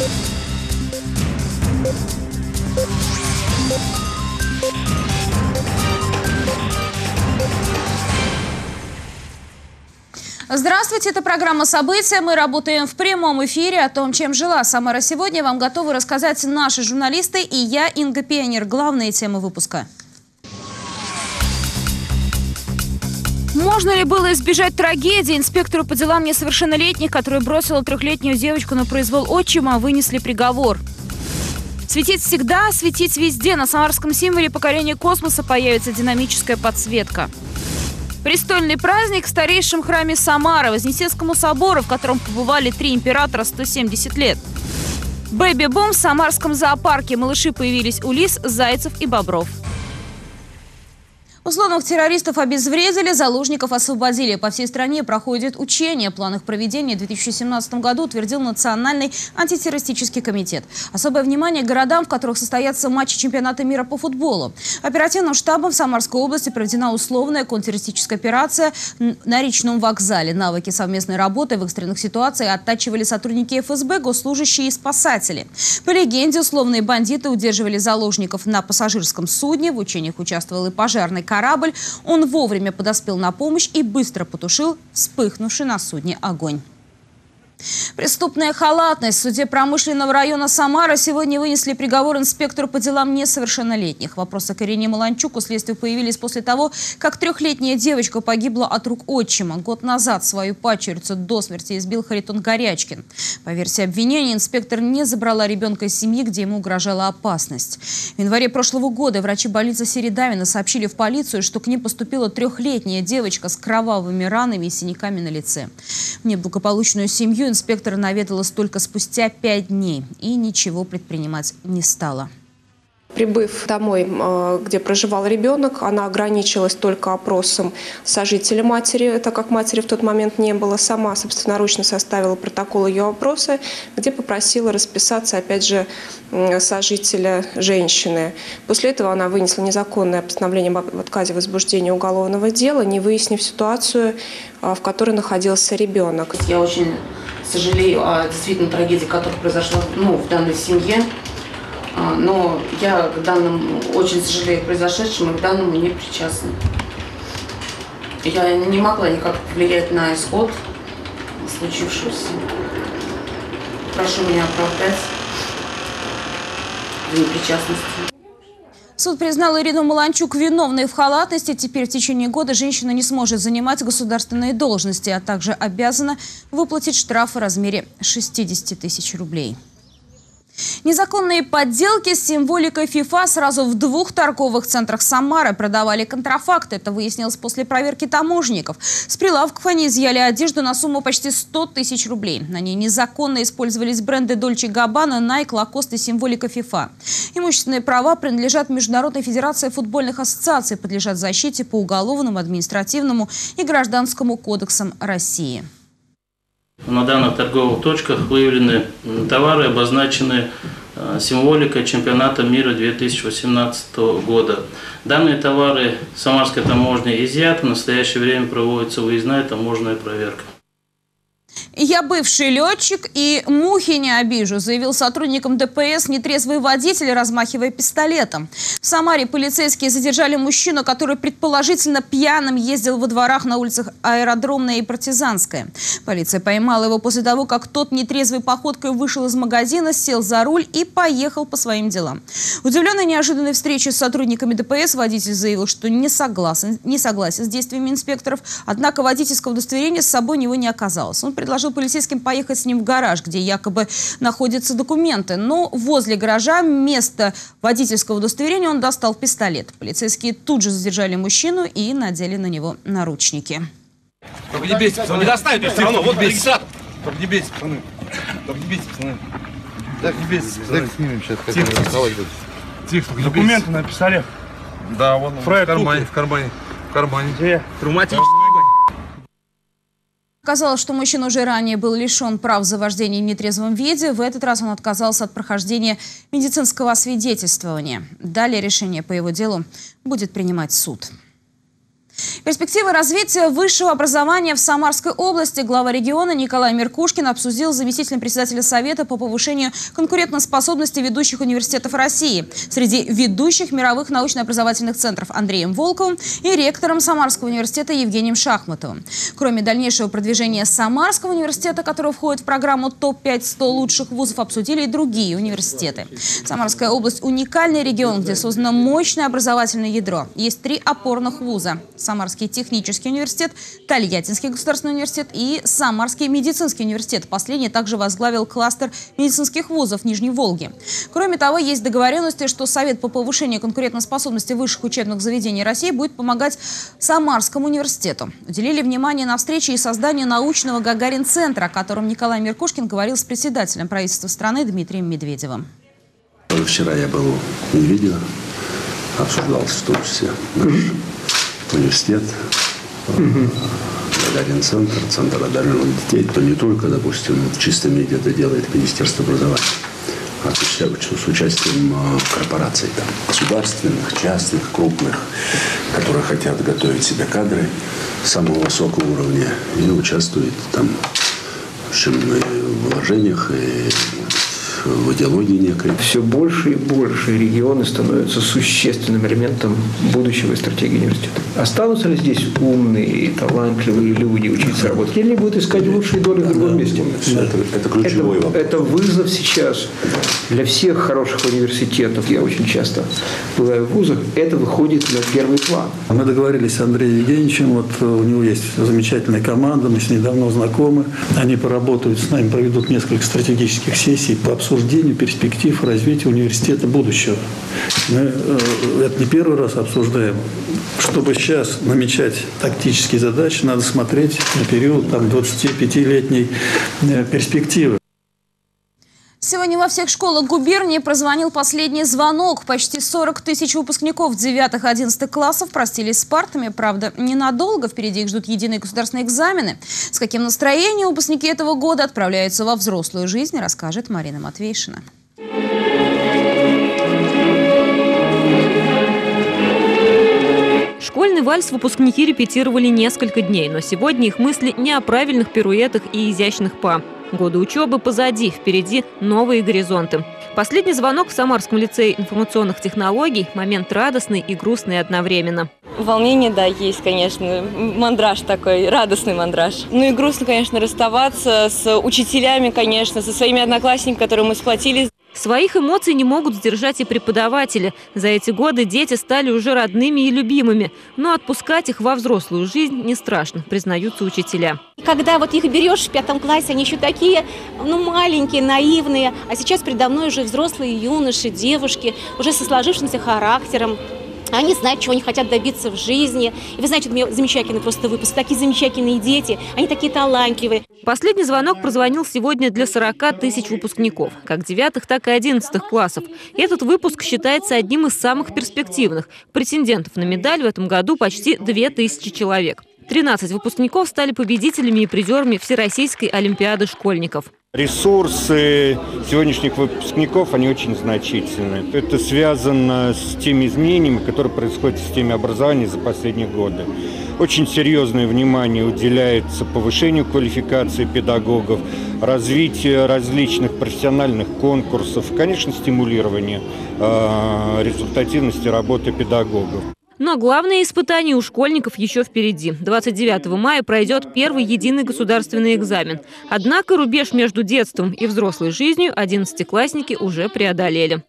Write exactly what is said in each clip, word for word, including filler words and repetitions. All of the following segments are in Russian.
Здравствуйте, это программа «События». Мы работаем в прямом эфире. О том, чем жила Самара сегодня, вам готовы рассказать наши журналисты и я, Инга Пионер. Главные темы выпуска. Можно ли было избежать трагедии? Инспектору по делам несовершеннолетних, который бросила трехлетнюю девочку на произвол отчима, вынесли приговор. Светить всегда, светить везде. На самарском символе покорения космоса появится динамическая подсветка. Престольный праздник в старейшем храме Самары, Вознесенскому собору, в котором побывали три императора сто семьдесят лет. Бэби-бум в самарском зоопарке. Малыши появились у лис, зайцев и бобров. Условных террористов обезвредили, заложников освободили. По всей стране проходит учение. План их проведения в две тысячи семнадцатом году утвердил Национальный антитеррористический комитет. Особое внимание городам, в которых состоятся матчи чемпионата мира по футболу. Оперативным штабом в Самарской области проведена условная контртеррористическая операция на речном вокзале. Навыки совместной работы в экстренных ситуациях оттачивали сотрудники эф эс бэ, госслужащие и спасатели. По легенде, условные бандиты удерживали заложников на пассажирском судне. В учениях участвовал и пожарный корабль. Он вовремя подоспел на помощь и быстро потушил вспыхнувший на судне огонь. Преступная халатность. В суде промышленного района Самара сегодня вынесли приговор инспектору по делам несовершеннолетних. Вопросы к Ирине Маланчук у следствия появились после того, как трехлетняя девочка погибла от рук отчима. Год назад свою падчерицу до смерти избил Харитон Горячкин. По версии обвинения, инспектор не забрала ребенка из семьи, где ему угрожала опасность. В январе прошлого года врачи больницы Середавина сообщили в полицию, что к ним поступила трехлетняя девочка с кровавыми ранами и синяками на лице. В неблагополучную семью инспектор наведалась только спустя пять дней и ничего предпринимать не стала. Прибыв домой, где проживал ребенок, она ограничилась только опросом сожителя матери, так как матери в тот момент не было. Сама собственноручно составила протокол ее опроса, где попросила расписаться, опять же, сожителя женщины. После этого она вынесла незаконное постановление об отказе в возбуждении уголовного дела, не выяснив ситуацию, в которой находился ребенок. Я очень сожалею о действительно трагедии, которая произошла ну, в данной семье. Но я к данному очень сожалею произошедшему и к данному не причастна. Я не могла никак повлиять на исход случившегося. Прошу меня оправдать в непричастности. Суд признал Ирину Маланчук виновной в халатности. Теперь в течение года женщина не сможет занимать государственные должности, а также обязана выплатить штраф в размере шестидесяти тысяч рублей. Незаконные подделки с символикой ФИФА сразу в двух торговых центрах Самары продавали контрафакт. Это выяснилось после проверки таможенников. С прилавков они изъяли одежду на сумму почти сто тысяч рублей. На ней незаконно использовались бренды Дольче Габбана, Найк, Лакост и символика ФИФА. Имущественные права принадлежат Международной федерации футбольных ассоциаций, подлежат защите по уголовному, административному и гражданскому кодексам России. На данных торговых точках выявлены товары, обозначенные символикой чемпионата мира две тысячи восемнадцатого года. Данные товары Самарской таможней изъяты. В настоящее время проводится выездная таможенная проверка. «Я бывший летчик и мухи не обижу», заявил сотрудникам дэ пэ эс нетрезвый водитель, размахивая пистолетом. В Самаре полицейские задержали мужчину, который предположительно пьяным ездил во дворах на улицах Аэродромная и Партизанская. Полиция поймала его после того, как тот нетрезвой походкой вышел из магазина, сел за руль и поехал по своим делам. Удивленный неожиданной встречей с сотрудниками дэ пэ эс, водитель заявил, что не согласен, не согласен с действиями инспекторов, однако водительского удостоверения с собой у него не оказалось. Он предложил полицейским поехать с ним в гараж, где якобы находятся документы. Но возле гаража вместо водительского удостоверения он достал пистолет. Полицейские тут же задержали мужчину и надели на него наручники. Только не бейся, пацаны. Не достанет все равно, вот бейся. Только не бейся, пацаны. Только не бейся, пацаны. Так не бейся, пацаны. Снимем сейчас. Тихо, тихо. Документы на пистолет. Да, вон в кармане, в кармане. В кармане. Где? Травматический. Оказалось, что мужчина уже ранее был лишен прав за вождение в нетрезвом виде. В этот раз он отказался от прохождения медицинского освидетельствования. Далее решение по его делу будет принимать суд. Перспективы развития высшего образования в Самарской области глава региона Николай Меркушкин обсудил с заместителем председателя Совета по повышению конкурентоспособности ведущих университетов России. Среди ведущих мировых научно-образовательных центров Андреем Волковым и ректором Самарского университета Евгением Шахматовым. Кроме дальнейшего продвижения Самарского университета, который входит в программу топ пять сто лучших вузов, обсудили и другие университеты. Самарская область – уникальный регион, где создано мощное образовательное ядро. Есть три опорных вуза – Самарский технический университет, Тольяттинский государственный университет и Самарский медицинский университет. Последний также возглавил кластер медицинских вузов Нижней Волги. Кроме того, есть договоренности, что Совет по повышению конкурентоспособности высших учебных заведений России будет помогать Самарскому университету. Уделили внимание на встрече и созданию научного Гагарин-центра, о котором Николай Меркушкин говорил с председателем правительства страны Дмитрием Медведевым. Вчера я был в видео, обсуждался в том числе наш университет, Гагарин-центр, центр одаренных детей. То не только, допустим, в чистом виде это делает Министерство образования, а с участием корпораций, там, государственных, частных, крупных, которые хотят готовить себе кадры самого высокого уровня и участвуют там, в общем, и в вложениях, и в идеологии некой. Все больше и больше регионы становятся существенным элементом будущего и стратегии университета. Останутся ли здесь умные, талантливые люди учиться работать? Или будут искать лучшие доли в другом месте? Это, это ключевой это, вопрос. Это вызов сейчас для всех хороших университетов. Я очень часто бываю в вузах. Это выходит на первый план. Мы договорились с Андреем Евгеньевичем. Вот у него есть замечательная команда. Мы с ней давно знакомы. Они поработают с нами, проведут несколько стратегических сессий по обсуждению обсуждению перспектив развития университета будущего. Мы это не первый раз обсуждаем. Чтобы сейчас намечать тактические задачи, надо смотреть на период там, двадцатипятилетней перспективы. Сегодня во всех школах губернии прозвонил последний звонок. Почти сорок тысяч выпускников девятых-одиннадцатых классов простились с партами. Правда, ненадолго. Впереди их ждут единые государственные экзамены. С каким настроением выпускники этого года отправляются во взрослую жизнь, расскажет Марина Матвейшина. Школьный вальс выпускники репетировали несколько дней, но сегодня их мысли не о правильных пируэтах и изящных па. Годы учебы позади, впереди новые горизонты. Последний звонок в Самарском лицее информационных технологий – момент радостный и грустный одновременно. Волнение, да, есть, конечно. Мандраж такой, радостный мандраж. Ну и грустно, конечно, расставаться с учителями, конечно, со своими одноклассниками, которые мы сплотились. Своих эмоций не могут сдержать и преподаватели. За эти годы дети стали уже родными и любимыми. Но отпускать их во взрослую жизнь не страшно, признаются учителя. Когда вот их берешь в пятом классе, они еще такие, ну, маленькие, наивные. А сейчас передо мной уже взрослые юноши, девушки, уже со сложившимся характером. Они знают, чего они хотят добиться в жизни. И вы знаете, у меня замечательный просто выпуск. Такие замечательные дети, они такие талантливые. Последний звонок прозвонил сегодня для сорока тысяч выпускников, как девятых, так и одиннадцатых классов. Этот выпуск считается одним из самых перспективных. Претендентов на медаль в этом году почти две тысячи человек. тринадцать выпускников стали победителями и призерами Всероссийской олимпиады школьников. Ресурсы сегодняшних выпускников, они очень значительны. Это связано с теми изменениями, которые происходят в системе образования за последние годы. Очень серьезное внимание уделяется повышению квалификации педагогов, развитию различных профессиональных конкурсов, конечно, стимулированию э, результативности работы педагогов. Но главное испытание у школьников еще впереди. двадцать девятого мая пройдет первый единый государственный экзамен. Однако рубеж между детством и взрослой жизнью одиннадцатиклассники уже преодолели.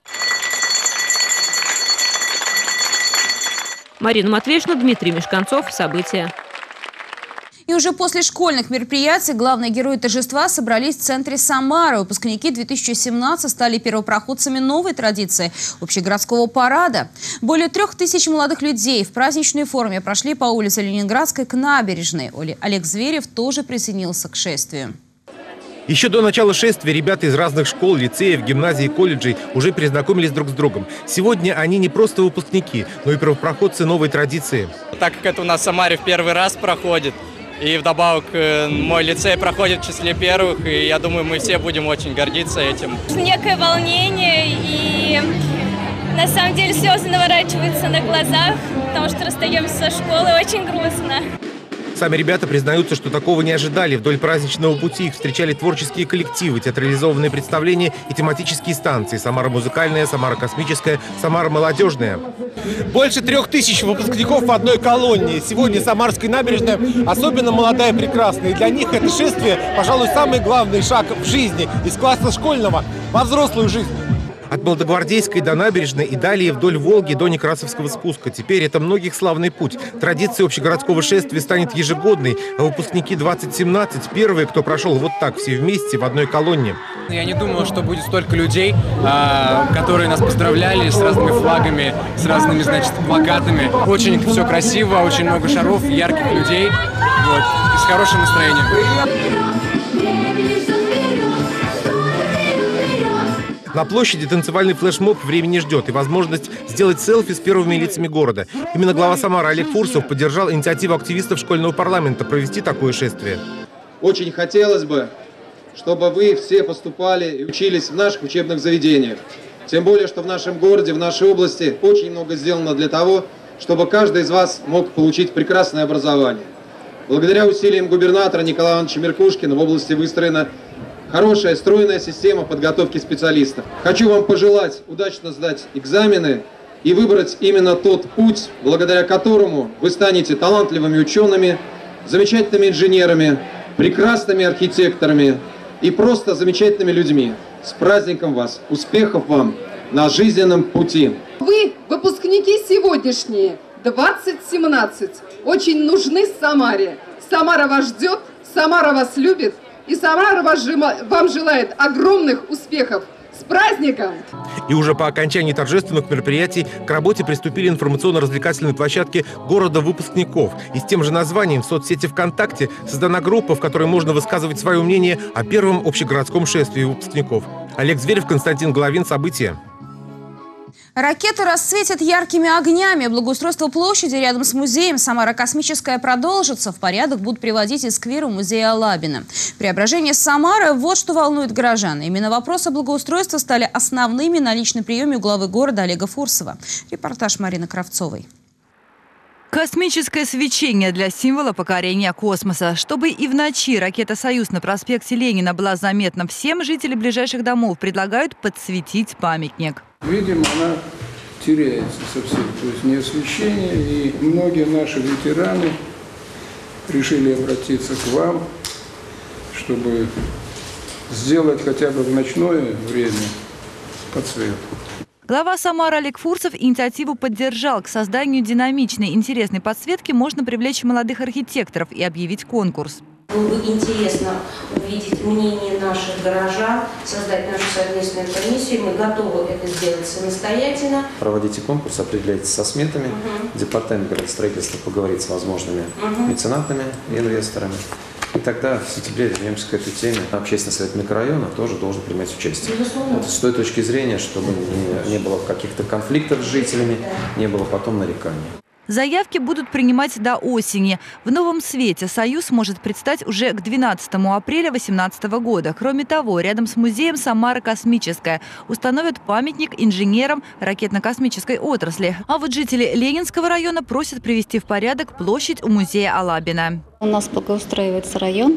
Марина Матвейшина, Дмитрий Мешканцов. События. И уже после школьных мероприятий главные герои торжества собрались в центре Самары. Выпускники две тысячи семнадцатого стали первопроходцами новой традиции – общегородского парада. Более трех тысяч молодых людей в праздничной форме прошли по улице Ленинградской к набережной. Олег Зверев тоже присоединился к шествию. Еще до начала шествия ребята из разных школ, лицеев, гимназий и колледжей уже перезнакомились друг с другом. Сегодня они не просто выпускники, но и первопроходцы новой традиции. Так как это у нас в Самаре в первый раз проходит, и вдобавок мой лицей проходит в числе первых, и я думаю, мы все будем очень гордиться этим. Некое волнение и На самом деле слезы наворачиваются на глазах, потому что расстаемся со школы, очень грустно. Сами ребята признаются, что такого не ожидали. Вдоль праздничного пути их встречали творческие коллективы, театрализованные представления и тематические станции. Самара музыкальная, Самара космическая, Самара молодежная. Больше трех тысяч выпускников в одной колонии. Сегодня Самарская набережная особенно молодая и прекрасная. И для них это шествие, пожалуй, самый главный шаг в жизни. Из класса школьного во взрослую жизнь. От Молодогвардейской до набережной и далее вдоль Волги до Некрасовского спуска. Теперь это многих славный путь. Традиция общегородского шествия станет ежегодной, а выпускники двадцать семнадцать первые, кто прошел вот так все вместе в одной колонне. Я не думал, что будет столько людей, которые нас поздравляли с разными флагами, с разными, значит, плакатами. Очень все красиво, очень много шаров, ярких людей, вот, и с хорошим настроением. На площади танцевальный флешмоб времени ждет и возможность сделать селфи с первыми лицами города. Именно глава Самары Олег Фурсов поддержал инициативу активистов школьного парламента провести такое шествие. Очень хотелось бы, чтобы вы все поступали и учились в наших учебных заведениях. Тем более, что в нашем городе, в нашей области очень много сделано для того, чтобы каждый из вас мог получить прекрасное образование. Благодаря усилиям губернатора Николая Ивановича Меркушкина в области выстроена хорошая, стройная система подготовки специалистов. Хочу вам пожелать удачно сдать экзамены и выбрать именно тот путь, благодаря которому вы станете талантливыми учеными, замечательными инженерами, прекрасными архитекторами и просто замечательными людьми. С праздником вас! Успехов вам на жизненном пути! Вы, выпускники сегодняшние, двадцать семнадцать, очень нужны Самаре. Самара вас ждет, Самара вас любит. И Самара вам желает огромных успехов. С праздником! И уже по окончании торжественных мероприятий к работе приступили информационно-развлекательные площадки города выпускников. И с тем же названием в соцсети ВКонтакте создана группа, в которой можно высказывать свое мнение о первом общегородском шествии выпускников. Олег Зверев, Константин Головин. События. Ракеты расцветят яркими огнями. Благоустройство площади рядом с музеем «Самара космическая» продолжится. В порядок будут приводить из сквера музея Алабина. Преображение Самары – вот что волнует горожан. Именно вопросы благоустройства стали основными на личном приеме у главы города Олега Фурсова. Репортаж Марины Кравцовой. Космическое свечение для символа покорения космоса. Чтобы и в ночи ракета «Союз» на проспекте Ленина была заметна всем, жители ближайших домов предлагают подсветить памятник. Видимо, она теряется совсем, то есть не освещение, и многие наши ветераны решили обратиться к вам, чтобы сделать хотя бы в ночное время подсветку. Глава Самары Олег Фурсов инициативу поддержал. К созданию динамичной, интересной подсветки можно привлечь молодых архитекторов и объявить конкурс. Было бы интересно увидеть мнение наших горожан, создать нашу совместную комиссию. Мы готовы это сделать самостоятельно. Проводите конкурс, определяйтесь со сметами. Угу. Департамент градостроительства поговорит с возможными угу. меценатами и инвесторами. И тогда в сентябре вернемся к этой теме. Общественный совет микрорайона тоже должен принимать участие. Вот с той точки зрения, чтобы не, не было каких-то конфликтов с жителями, не было потом нареканий. Заявки будут принимать до осени. В новом свете «Союз» может предстать уже к двенадцатому апреля две тысячи восемнадцатого года. Кроме того, рядом с музеем «Самара космическая» установят памятник инженерам ракетно-космической отрасли. А вот жители Ленинского района просят привести в порядок площадь у музея Алабина. У нас благоустраивается район,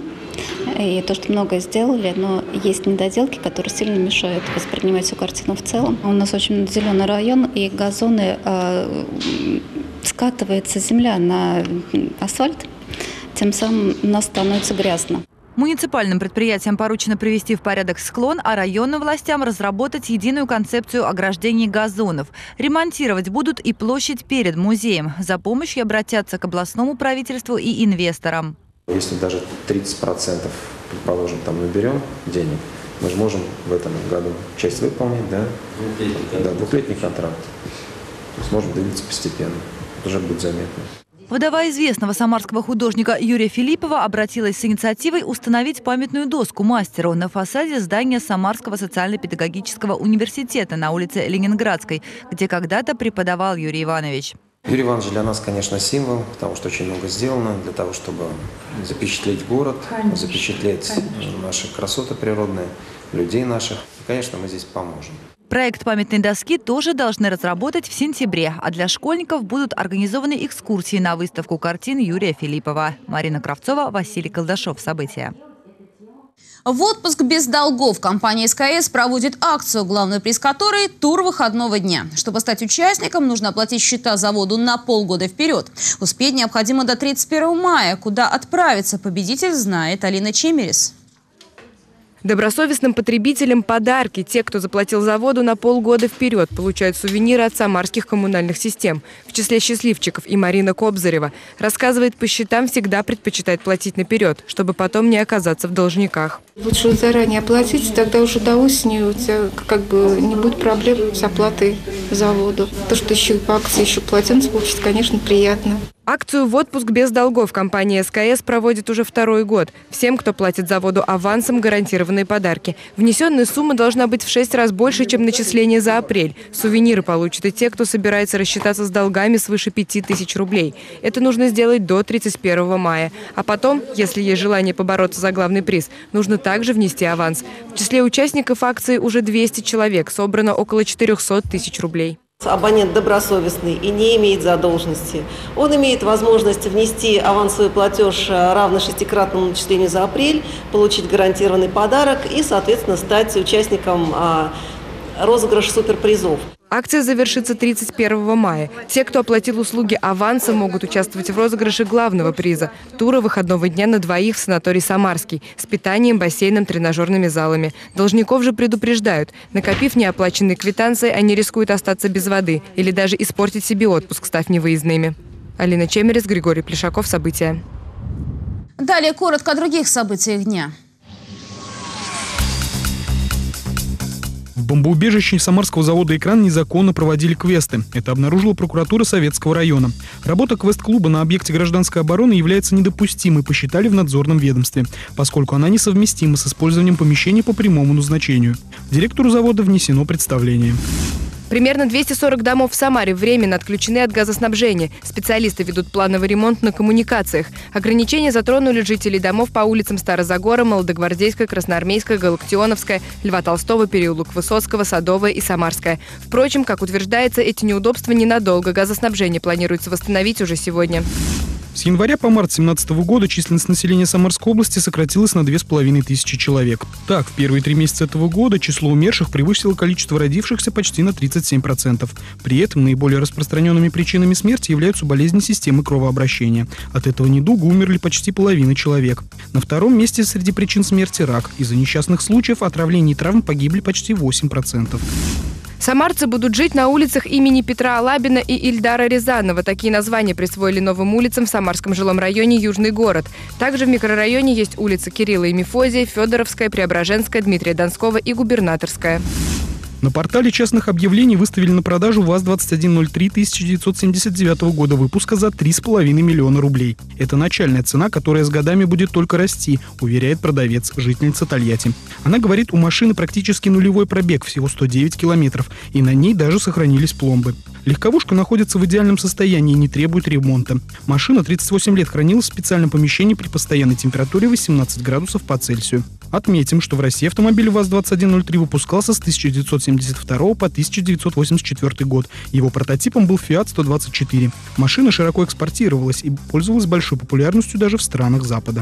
и то, что многое сделали, но есть недоделки, которые сильно мешают воспринимать всю картину в целом. У нас очень зеленый район, и газоны, э, скатывается земля на асфальт, тем самым у нас становится грязно. Муниципальным предприятиям поручено привести в порядок склон, а районным властям разработать единую концепцию ограждения газонов. Ремонтировать будут и площадь перед музеем. За помощью обратятся к областному правительству и инвесторам. Если даже тридцать процентов, предположим, там наберем денег, мы же можем в этом году часть выполнить, да? Двухлетний, да, двухлетний контракт. То есть можем двигаться постепенно. Это уже будет заметно. Вдова известного самарского художника Юрия Филиппова обратилась с инициативой установить памятную доску мастеру на фасаде здания Самарского социально-педагогического университета на улице Ленинградской, где когда-то преподавал Юрий Иванович. Юрий Иванович для нас, конечно, символ, потому что очень много сделано для того, чтобы запечатлеть город, конечно, запечатлеть конечно. наши красоты природные, людей наших. И, конечно, мы здесь поможем. Проект памятной доски тоже должны разработать в сентябре, а для школьников будут организованы экскурсии на выставку картин Юрия Филиппова. Марина Кравцова, Василий Колдашов. События. В отпуск без долгов компания СКС проводит акцию, главный приз которой – тур выходного дня. Чтобы стать участником, нужно оплатить счета заводу на полгода вперед. Успеть необходимо до тридцать первого мая. Куда отправиться победитель, знает Алина Чемерис. Добросовестным потребителям подарки. Те, кто заплатил заводу на полгода вперед, получают сувениры от самарских коммунальных систем. В числе счастливчиков и Марина Кобзарева. Рассказывает, по счетам всегда предпочитает платить наперед, чтобы потом не оказаться в должниках. Лучше заранее оплатить, тогда уже до осени у тебя как бы не будет проблем с оплатой заводу. То, что еще по акции еще платенец получить, конечно, приятно. Акцию «В отпуск без долгов» компания СКС проводит уже второй год. Всем, кто платит заводу авансом, гарантированные подарки. Внесенная сумма должна быть в шесть раз больше, чем начисление за апрель. Сувениры получат и те, кто собирается рассчитаться с долгами свыше пяти тысяч рублей. Это нужно сделать до тридцать первого мая. А потом, если есть желание побороться за главный приз, нужно также внести аванс. В числе участников акции уже двести человек. Собрано около четырёхсот тысяч рублей. Абонент добросовестный и не имеет задолженности. Он имеет возможность внести авансовый платеж, равный шестикратному начислению за апрель, получить гарантированный подарок и, соответственно, стать участником розыгрыша суперпризов. Акция завершится тридцать первого мая. Те, кто оплатил услуги аванса, могут участвовать в розыгрыше главного приза – тура выходного дня на двоих в санаторий «Самарский» с питанием, бассейном, тренажерными залами. Должников же предупреждают. Накопив неоплаченные квитанции, они рискуют остаться без воды или даже испортить себе отпуск, став невыездными. Алина Чемерис, Григорий Плешаков. События. Далее коротко о других событиях дня. В бомбоубежище Самарского завода «Экран» незаконно проводили квесты. Это обнаружила прокуратура Советского района. Работа квест-клуба на объекте гражданской обороны является недопустимой, посчитали в надзорном ведомстве, поскольку она несовместима с использованием помещений по прямому назначению. Директору завода внесено представление. Примерно двести сорок домов в Самаре временно отключены от газоснабжения. Специалисты ведут плановый ремонт на коммуникациях. Ограничения затронули жителей домов по улицам Старозагора, Молодогвардейская, Красноармейская, Галактионовская, Льва Толстого, переулок Высоцкого, Садовая и Самарская. Впрочем, как утверждается, эти неудобства ненадолго. Газоснабжение планируется восстановить уже сегодня. С января по март две тысячи семнадцатого года численность населения Самарской области сократилась на две с половиной тысячи человек. Так, в первые три месяца этого года число умерших превысило количество родившихся почти на тридцать семь процентов. При этом наиболее распространенными причинами смерти являются болезни системы кровообращения. От этого недуга умерли почти половина человек. На втором месте среди причин смерти рак. Из-за несчастных случаев отравлений и травм погибли почти восемь процентов. Самарцы будут жить на улицах имени Петра Алабина и Ильдара Рязанова. Такие названия присвоили новым улицам в Самарском жилом районе «Южный город». Также в микрорайоне есть улицы Кирилла и Мефодия, Федоровская, Преображенская, Дмитрия Донского и Губернаторская. На портале частных объявлений выставили на продажу ВАЗ двадцать один ноль три тысяча девятьсот семьдесят девятого года выпуска за три с половиной миллиона рублей. Это начальная цена, которая с годами будет только расти, уверяет продавец, жительница Тольятти. Она говорит, у машины практически нулевой пробег, всего сто девять километров, и на ней даже сохранились пломбы. Легковушка находится в идеальном состоянии и не требует ремонта. Машина тридцать восемь лет хранилась в специальном помещении при постоянной температуре восемнадцать градусов по Цельсию. Отметим, что в России автомобиль ВАЗ двадцать один ноль три выпускался с тысяча девятьсот семьдесят второго по тысяча девятьсот восемьдесят четвёртый год. Его прототипом был Фиат сто двадцать четыре. Машина широко экспортировалась и пользовалась большой популярностью даже в странах Запада.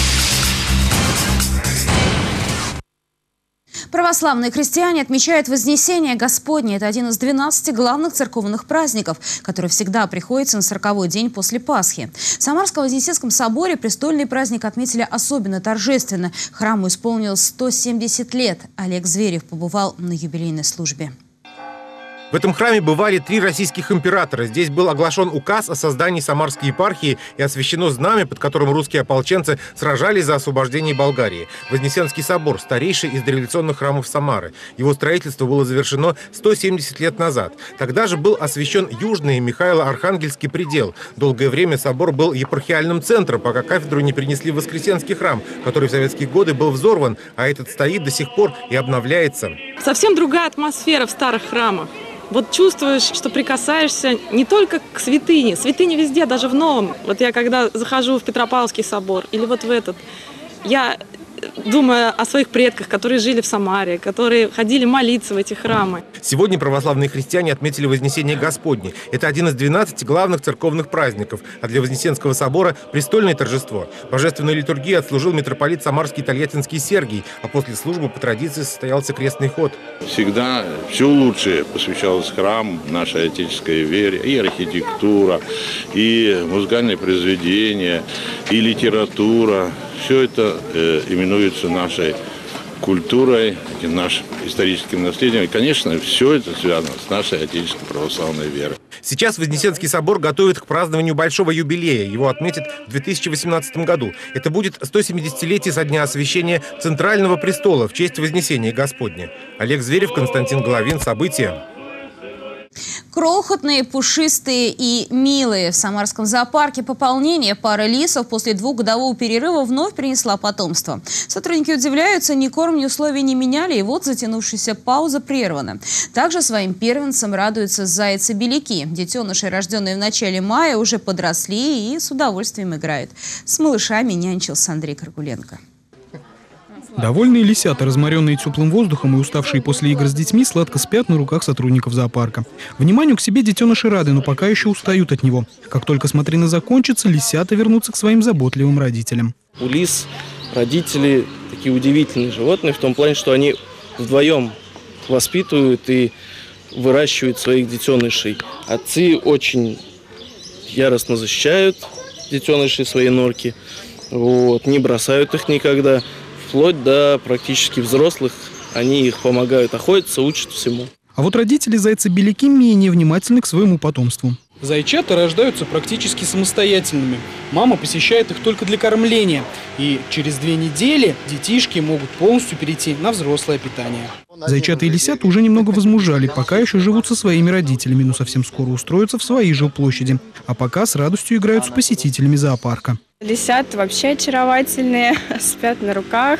Православные христиане отмечают Вознесение Господне. Это один из двенадцати главных церковных праздников, который всегда приходится на сороковой день после Пасхи. В Самарском Вознесенском соборе престольный праздник отметили особенно торжественно. Храму исполнилось сто семьдесят лет. Олег Зверев побывал на юбилейной службе. В этом храме бывали три российских императора. Здесь был оглашен указ о создании Самарской епархии и освящено знамя, под которым русские ополченцы сражались за освобождение Болгарии. Вознесенский собор – старейший из дореволюционных храмов Самары. Его строительство было завершено сто семьдесят лет назад. Тогда же был освящен южный Михаило-Архангельский предел. Долгое время собор был епархиальным центром, пока кафедру не перенесли в Воскресенский храм, который в советские годы был взорван, а этот стоит до сих пор и обновляется. Совсем другая атмосфера в старых храмах. Вот чувствуешь, что прикасаешься не только к святыне. Святыни везде, даже в новом. Вот я когда захожу в Петропавловский собор или вот в этот, я думая о своих предках, которые жили в Самаре, которые ходили молиться в эти храмы. Сегодня православные христиане отметили Вознесение Господне. Это один из двенадцати главных церковных праздников, а для Вознесенского собора – престольное торжество. Божественную литургию отслужил митрополит Самарский Тольяттинский Сергий, а после службы по традиции состоялся крестный ход. Всегда все лучшее посвящалось храму, нашей отеческой вере, и архитектура, и музыкальные произведения, и литература. Все это э, именуется нашей культурой, нашим историческим наследием. И, конечно, все это связано с нашей отечественной православной верой. Сейчас Вознесенский собор готовит к празднованию большого юбилея. Его отметят в две тысячи восемнадцатом году. Это будет сто семидесятилетие со дня освящения Центрального престола в честь Вознесения Господня. Олег Зверев, Константин Головин. События. Крохотные, пушистые и милые. В Самарском зоопарке пополнение. Пара лисов после двухгодового перерыва вновь принесла потомство. Сотрудники удивляются, ни корм, ни условия не меняли, и вот затянувшаяся пауза прервана. Также своим первенцам радуются зайцы-беляки. Детеныши, рожденные в начале мая, уже подросли и с удовольствием играют. С малышами нянчился Андрей Каргуленко. Довольные лисята, разморенные теплым воздухом и уставшие после игр с детьми, сладко спят на руках сотрудников зоопарка. Вниманию к себе детеныши рады, но пока еще устают от него. Как только смотрина закончится, лисята вернутся к своим заботливым родителям. У лис родители такие удивительные животные в том плане, что они вдвоем воспитывают и выращивают своих детенышей. Отцы очень яростно защищают детенышей своей норки, вот, не бросают их никогда. Вплоть до практически взрослых, они их помогают охотиться, учат всему. А вот родители зайца-беляки менее внимательны к своему потомству. Зайчата рождаются практически самостоятельными. Мама посещает их только для кормления. И через две недели детишки могут полностью перейти на взрослое питание. Зайчата и лисята уже немного возмужали, пока еще живут со своими родителями, но совсем скоро устроятся в своей жилплощади. А пока с радостью играют с посетителями зоопарка. Лисята вообще очаровательные, спят на руках,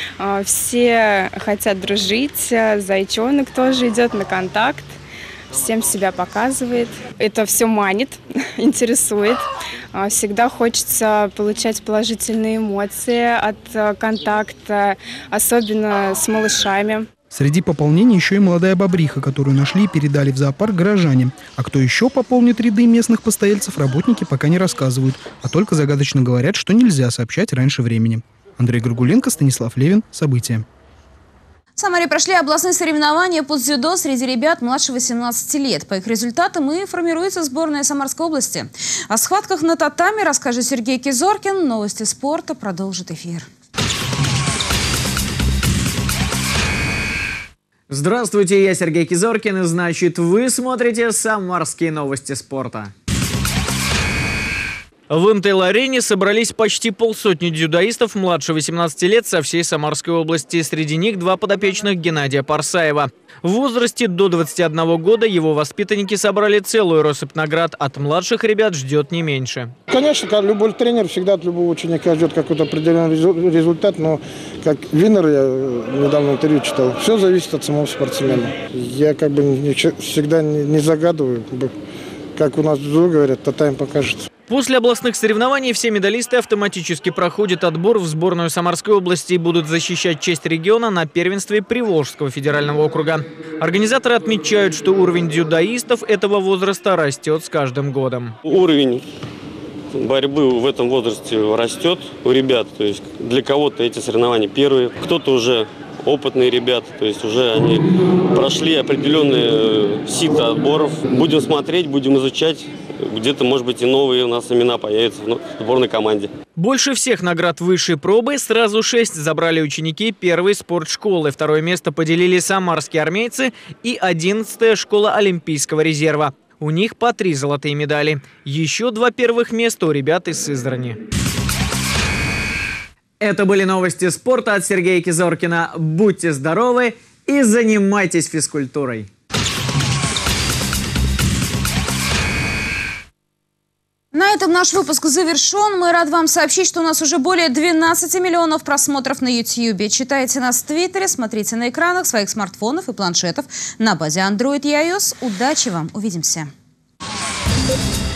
все хотят дружить, зайчонок тоже идет на контакт, всем себя показывает. Это все манит, интересует. Всегда хочется получать положительные эмоции от контакта, особенно с малышами. Среди пополнений еще и молодая бобриха, которую нашли и передали в зоопарк горожане. А кто еще пополнит ряды местных постояльцев, работники пока не рассказывают, а только загадочно говорят, что нельзя сообщать раньше времени. Андрей Горгуленко, Станислав Левин. События. В Самаре прошли областные соревнования по дзюдо среди ребят младше восемнадцати лет. По их результатам и формируется сборная Самарской области. О схватках на татами расскажет Сергей Кизоркин. Новости спорта продолжит эфир. Здравствуйте, я Сергей Кизоркин, и значит, вы смотрите «Самарские новости спорта». В МТЛ-арене собрались почти полсотни дзюдоистов младше восемнадцати лет со всей Самарской области. Среди них два подопечных Геннадия Парсаева. В возрасте до двадцати одного года его воспитанники собрали целую россыпь наград. От младших ребят ждет не меньше. Конечно, как любой тренер всегда от любого ученика ждет какой-то определенный результат, но как Винер, я недавно интервью читал, все зависит от самого спортсмена. Я как бы не, всегда не, не загадываю, как у нас в дзюдо говорят, татами покажет. После областных соревнований все медалисты автоматически проходят отбор в сборную Самарской области и будут защищать честь региона на первенстве Приволжского федерального округа. Организаторы отмечают, что уровень дзюдоистов этого возраста растет с каждым годом. Уровень борьбы в этом возрасте растет у ребят. То есть для кого-то эти соревнования первые, кто-то уже опытные ребята, то есть уже они прошли определенные сито отборов. Будем смотреть, будем изучать. Где-то, может быть, и новые у нас имена появятся в сборной команде. Больше всех наград высшей пробы, сразу шесть, забрали ученики первой спортшколы. Второе место поделили самарские армейцы и одиннадцатая школа Олимпийского резерва. У них по три золотые медали. Еще два первых места у ребят из Сызрани. Это были новости спорта от Сергея Кизоркина. Будьте здоровы и занимайтесь физкультурой. На этом наш выпуск завершен. Мы рады вам сообщить, что у нас уже более двенадцати миллионов просмотров на ютьюбе. Читайте нас в Твиттере, смотрите на экранах своих смартфонов и планшетов на базе Android и iOS. Удачи вам! Увидимся!